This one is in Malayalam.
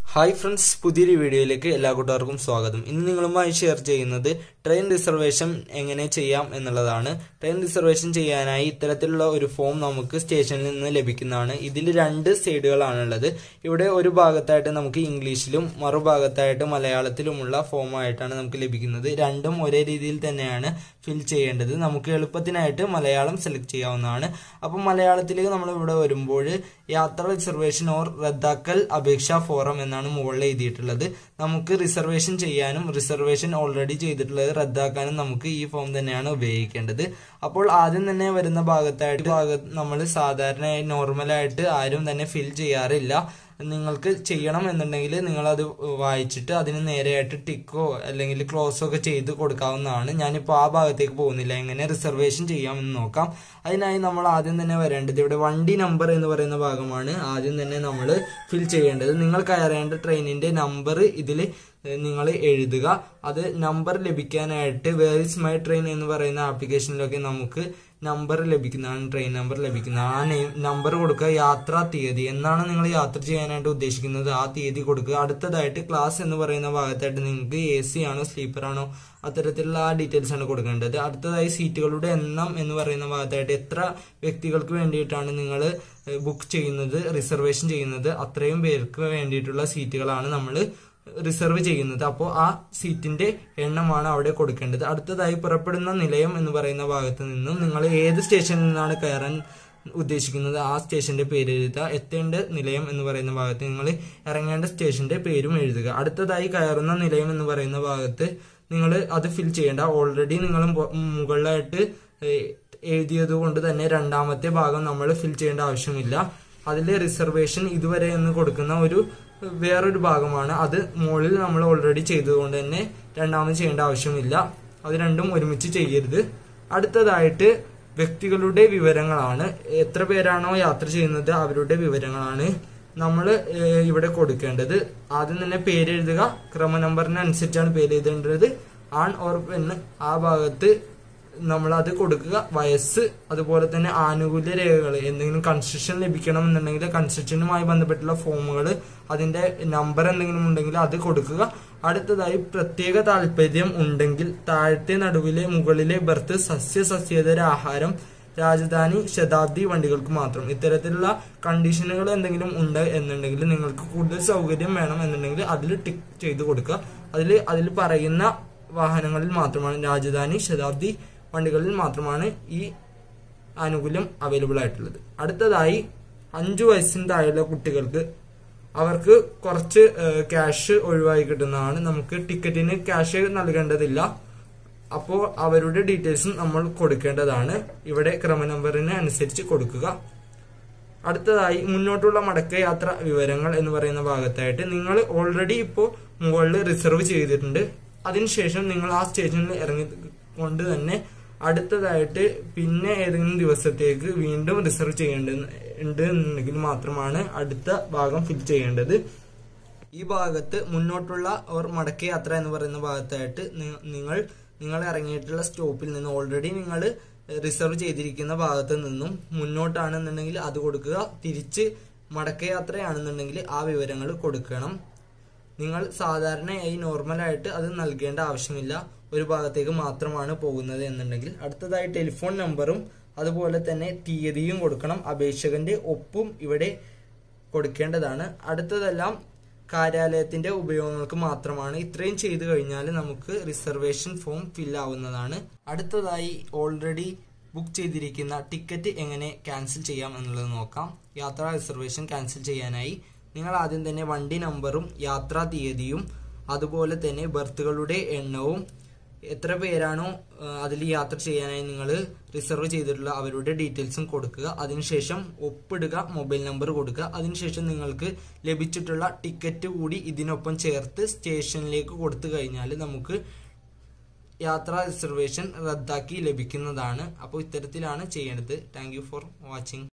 ഹായ് ഫ്രണ്ട്സ്, പുതിയൊരു വീഡിയോയിലേക്ക് എല്ലാ കൂട്ടുകാർക്കും സ്വാഗതം. ഇന്ന് നിങ്ങളുമായി ഷെയർ ചെയ്യുന്നത് ട്രെയിൻ റിസർവേഷൻ എങ്ങനെ ചെയ്യാം എന്നുള്ളതാണ്. ട്രെയിൻ റിസർവേഷൻ ചെയ്യാനായി ഇത്തരത്തിലുള്ള ഒരു ഫോം നമുക്ക് സ്റ്റേഷനിൽ നിന്ന് ലഭിക്കുന്നതാണ്. ഇതിൽ രണ്ട് സൈഡുകളാണുള്ളത്. ഇവിടെ ഒരു ഭാഗത്തായിട്ട് നമുക്ക് ഇംഗ്ലീഷിലും മറുഭാഗത്തായിട്ട് മലയാളത്തിലുമുള്ള ഫോമായിട്ടാണ് നമുക്ക് ലഭിക്കുന്നത്. രണ്ടും ഒരേ രീതിയിൽ തന്നെയാണ് ഫിൽ ചെയ്യേണ്ടത്. നമുക്ക് എളുപ്പത്തിനായിട്ട് മലയാളം സെലക്ട് ചെയ്യാവുന്നതാണ്. അപ്പം മലയാളത്തിലേക്ക് നമ്മൾ ഇവിടെ വരുമ്പോൾ യാത്രാ റിസർവേഷൻ ഓർ റദ്ദാക്കൽ അപേക്ഷാ ഫോറം എന്നാണ് മുകളിൽ എഴുതിയിട്ടുള്ളത്. നമുക്ക് റിസർവേഷൻ ചെയ്യാനും റിസർവേഷൻ ഓൾറെഡി ചെയ്തിട്ടുള്ളത് റദ്ദാക്കാനും നമുക്ക് ഈ ഫോം തന്നെയാണ് ഉപയോഗിക്കേണ്ടത്. അപ്പോൾ ആദ്യം തന്നെ വരുന്ന ഭാഗത്തായിട്ട് നമ്മൾ സാധാരണയായി നോർമലായിട്ട് ആരും തന്നെ ഫിൽ ചെയ്യാറില്ല. നിങ്ങൾക്ക് ചെയ്യണം എന്നുണ്ടെങ്കിൽ നിങ്ങളത് വായിച്ചിട്ട് അതിന് നേരെയായിട്ട് ടിക്കോ അല്ലെങ്കിൽ ക്ലോസോ ഒക്കെ ചെയ്ത് കൊടുക്കാവുന്നതാണ്. ഞാനിപ്പോൾ ആ ഭാഗത്തേക്ക് പോകുന്നില്ല. എങ്ങനെ റിസർവേഷൻ ചെയ്യാമെന്ന് നോക്കാം. അതിനായി നമ്മൾ ആദ്യം തന്നെ വരേണ്ടത് ഇവിടെ വണ്ടി നമ്പർ എന്ന് പറയുന്ന ഭാഗമാണ് ആദ്യം തന്നെ നമ്മൾ ഫിൽ ചെയ്യേണ്ടത്. നിങ്ങൾ കയറേണ്ട ട്രെയിനിന്റെ നമ്പർ ഇതിൽ നിങ്ങൾ എഴുതുക. അത് നമ്പർ ലഭിക്കാനായിട്ട് വേർ ഇസ് മൈ ട്രെയിൻ എന്ന് പറയുന്ന ആപ്ലിക്കേഷനിലൊക്കെ നമുക്ക് നമ്പർ ലഭിക്കുന്നതാണ്, ട്രെയിൻ നമ്പർ ലഭിക്കുന്നതാണ്. ആ നമ്പർ കൊടുക്കുക. യാത്രാ തീയതി, എന്നാണ് നിങ്ങൾ യാത്ര ചെയ്യാനായിട്ട് ഉദ്ദേശിക്കുന്നത് ആ തീയതി കൊടുക്കുക. അടുത്തതായിട്ട് ക്ലാസ് എന്ന് പറയുന്ന ഭാഗത്തായിട്ട് നിങ്ങൾക്ക് AC ആണോ സ്ലീപ്പർ ആണോ അത്തരത്തിലുള്ള ആ ഡീറ്റെയിൽസ് ആണ് കൊടുക്കേണ്ടത്. അടുത്തതായി സീറ്റുകളുടെ എണ്ണം എന്ന് പറയുന്ന ഭാഗത്തായിട്ട് എത്ര വ്യക്തികൾക്ക് വേണ്ടിയിട്ടാണ് നിങ്ങൾ ബുക്ക് ചെയ്യുന്നത്, റിസർവേഷൻ ചെയ്യുന്നത്, അത്രയും പേർക്ക് വേണ്ടിയിട്ടുള്ള സീറ്റുകളാണ് നമ്മൾ റിസർവ് ചെയ്യുന്നത്. അപ്പോൾ ആ സീറ്റിന്റെ എണ്ണമാണ് അവിടെ കൊടുക്കേണ്ടത്. അടുത്തതായി പുറപ്പെടുന്ന നിലയം എന്ന് പറയുന്ന ഭാഗത്ത് നിന്നും നിങ്ങൾ ഏത് സ്റ്റേഷനിൽ നിന്നാണ് കയറാൻ ഉദ്ദേശിക്കുന്നത് ആ സ്റ്റേഷന്റെ പേര് എഴുതുക. എത്തേണ്ട നിലയം എന്ന് പറയുന്ന ഭാഗത്ത് നിങ്ങൾ ഇറങ്ങേണ്ട സ്റ്റേഷന്റെ പേരും എഴുതുക. അടുത്തതായി കയറുന്ന നിലയം എന്ന് പറയുന്ന ഭാഗത്ത് നിങ്ങൾ അത് ഫിൽ ചെയ്യേണ്ട. ഓൾറെഡി നിങ്ങൾ മുകളിലായിട്ട് എഴുതിയത് കൊണ്ട് തന്നെ രണ്ടാമത്തെ ഭാഗം നമ്മൾ ഫിൽ ചെയ്യേണ്ട ആവശ്യമില്ല. അതിൽ റിസർവേഷൻ ഇതുവരെ എന്ന് കൊടുക്കുന്ന വേറൊരു ഭാഗമാണ്. അത് മുകളിൽ നമ്മൾ ഓൾറെഡി ചെയ്തതുകൊണ്ട് തന്നെ രണ്ടാമത് ചെയ്യേണ്ട ആവശ്യമില്ല. അത് രണ്ടും ഒരുമിച്ച് ചെയ്യരുത്. അടുത്തതായിട്ട് വ്യക്തികളുടെ വിവരങ്ങളാണ്. എത്ര പേരാണോ യാത്ര ചെയ്യുന്നത് അവരുടെ വിവരങ്ങളാണ് നമ്മൾ ഇവിടെ കൊടുക്കേണ്ടത്. ആദ്യം തന്നെ പേര് എഴുതുക. ക്രമ നമ്പറിനനുസരിച്ചാണ് പേര് എഴുതേണ്ടത്. ആൺ ഓർ പെണ്ണ് ആ ഭാഗത്ത് നമ്മൾ അത് കൊടുക്കുക. വയസ്സ്, അതുപോലെ തന്നെ ആനുകൂല്യ രേഖകൾ, എന്തെങ്കിലും കൺസെഷൻ ലഭിക്കണം എന്നുണ്ടെങ്കിൽ കൺസെഷനുമായി ബന്ധപ്പെട്ടുള്ള ഫോമുകൾ, അതിന്റെ നമ്പർ എന്തെങ്കിലും ഉണ്ടെങ്കിൽ അത് കൊടുക്കുക. അടുത്തതായി പ്രത്യേക താല്പര്യം ഉണ്ടെങ്കിൽ താഴത്തെ നടുവിലെ മുകളിലെ ബർത്ത് സസ്യേതര ആഹാരം രാജധാനി ശതാബ്ദി വണ്ടികൾക്ക് മാത്രം. ഇത്തരത്തിലുള്ള കണ്ടീഷനുകൾ എന്തെങ്കിലും ഉണ്ട് എന്നുണ്ടെങ്കിൽ നിങ്ങൾക്ക് കൂടുതൽ സൗകര്യം വേണം എന്നുണ്ടെങ്കിൽ അതിൽ ടിക്ക് ചെയ്ത് കൊടുക്കുക. അതിൽ പറയുന്ന വാഹനങ്ങളിൽ മാത്രമാണ്, രാജധാനി ശതാബ്ദി വണ്ടികളിൽ മാത്രമാണ് ഈ ആനുകൂല്യം അവൈലബിൾ ആയിട്ടുള്ളത്. അടുത്തതായി 5 വയസ്സിന് താഴെയുള്ള കുട്ടികൾക്ക് അവർക്ക് കുറച്ച് ക്യാഷ് ഒഴിവായി കിട്ടുന്നതാണ്. നമുക്ക് ടിക്കറ്റിന് ക്യാഷ് നൽകേണ്ടതില്ല. അപ്പോൾ അവരുടെ ഡീറ്റെയിൽസും നമ്മൾ കൊടുക്കേണ്ടതാണ്. ഇവിടെ ക്രമ നമ്പറിന് അനുസരിച്ച് കൊടുക്കുക. അടുത്തതായി മുന്നോട്ടുള്ള മടക്കയാത്ര വിവരങ്ങൾ എന്ന് പറയുന്ന ഭാഗത്തായിട്ട് നിങ്ങൾ ഓൾറെഡി ഇപ്പോൾ മുകളിൽ റിസർവ് ചെയ്തിട്ടുണ്ട്. അതിനുശേഷം നിങ്ങൾ ആ സ്റ്റേഷനിൽ ഇറങ്ങിക്കൊണ്ട് തന്നെ അടുത്തതായിട്ട് പിന്നെ ഏതെങ്കിലും ദിവസത്തേക്ക് വീണ്ടും റിസർവ് ചെയ്യേണ്ടതുണ്ട് എന്നുണ്ടെങ്കിൽ മാത്രമാണ് അടുത്ത ഭാഗം ഫിൽ ചെയ്യേണ്ടത്. ഈ ഭാഗത്ത് മുന്നോട്ടുള്ള ഓർ മടക്കയാത്ര എന്ന് പറയുന്ന ഭാഗത്തായിട്ട് നിങ്ങൾ ഇറങ്ങിയിട്ടുള്ള സ്റ്റോപ്പിൽ നിന്ന് ഓൾറെഡി നിങ്ങൾ റിസർവ് ചെയ്തിരിക്കുന്ന ഭാഗത്ത് നിന്നും മുന്നോട്ടാണെന്നുണ്ടെങ്കിൽ അത് കൊടുക്കുക. തിരിച്ച് മടക്കയാത്രയാണെന്നുണ്ടെങ്കിൽ ആ വിവരങ്ങൾ കൊടുക്കണം. നിങ്ങൾ സാധാരണയായി നോർമലായിട്ട് അത് നൽകേണ്ട ആവശ്യമില്ല. ഒരു ഭാഗത്തേക്ക് മാത്രമാണ് പോകുന്നത് എന്നുണ്ടെങ്കിൽ. അടുത്തതായി ടെലിഫോൺ നമ്പറും അതുപോലെ തന്നെ തീയതിയും കൊടുക്കണം. അപേക്ഷകന്റെ ഒപ്പും ഇവിടെ കൊടുക്കേണ്ടതാണ്. അടുത്തതെല്ലാം കാര്യാലയത്തിന്റെ ഉപയോഗങ്ങൾക്ക് മാത്രമാണ്. ഇത്രയും ചെയ്തു കഴിഞ്ഞാൽ നമുക്ക് റിസർവേഷൻ ഫോം ഫിൽ ആവുന്നതാണ്. അടുത്തതായി ഓൾറെഡി ബുക്ക് ചെയ്തിരിക്കുന്ന ടിക്കറ്റ് എങ്ങനെ ക്യാൻസൽ ചെയ്യാം എന്നുള്ളത് നോക്കാം. യാത്രാ റിസർവേഷൻ ക്യാൻസൽ ചെയ്യാനായി നിങ്ങൾ ആദ്യം തന്നെ വണ്ടി നമ്പറും യാത്രാ തീയതിയും അതുപോലെ തന്നെ ബർത്തുകളുടെ എണ്ണവും എത്ര പേരാണോ അതിൽ യാത്ര ചെയ്യാനായി നിങ്ങൾ റിസർവ് ചെയ്തിട്ടുള്ള അവരുടെ ഡീറ്റെയിൽസും കൊടുക്കുക. അതിനുശേഷം ഒപ്പിടുക, മൊബൈൽ നമ്പർ കൊടുക്കുക. അതിനുശേഷം നിങ്ങൾക്ക് ലഭിച്ചിട്ടുള്ള ടിക്കറ്റ് കൂടി ഇതിനൊപ്പം ചേർത്ത് സ്റ്റേഷനിലേക്ക് കൊടുത്തു കഴിഞ്ഞാൽ നമുക്ക് യാത്രാ റിസർവേഷൻ റദ്ദാക്കി ലഭിക്കുന്നതാണ്. അപ്പോൾ ഇത്തരത്തിലാണ് ചെയ്യേണ്ടത്. Thank you for watching.